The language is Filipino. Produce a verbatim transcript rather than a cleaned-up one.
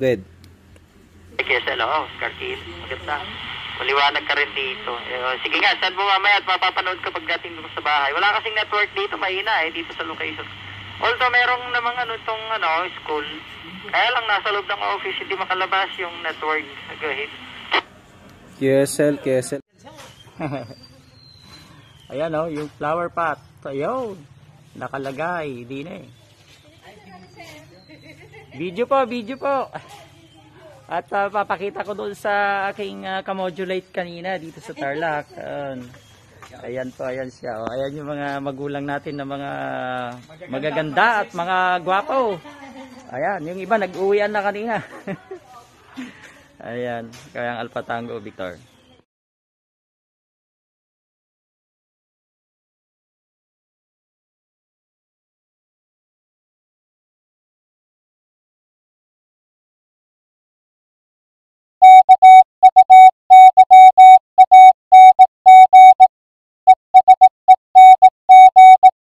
good. Kesa lang, Cartil. Maganda. Maliwanag ka rin dito. Eh, sige nga, saan mo mamaya at mapapanood ka pagdating mo sa bahay. Wala kasing network dito, mahina eh, dito sa location. Although merong namang ano itong ano, school. Kaya lang nasa loob ng office, hindi makalabas yung network. Go ahead. Q S L, Q S L. Ayan o, oh, yung flower pot. Ayun, nakalagay. Hindi na eh. Video po, video po. At uh, papakita ko doon sa aking uh, kamodulate kanina dito sa Tarlac. Ayan. Ayan po, ayan siya. O, ayan yung mga magulang natin na mga magaganda at mga gwapo. Ayan, yung iba nag-uwian na kanina. Ayan, kaya ang Alpha Tango Victor.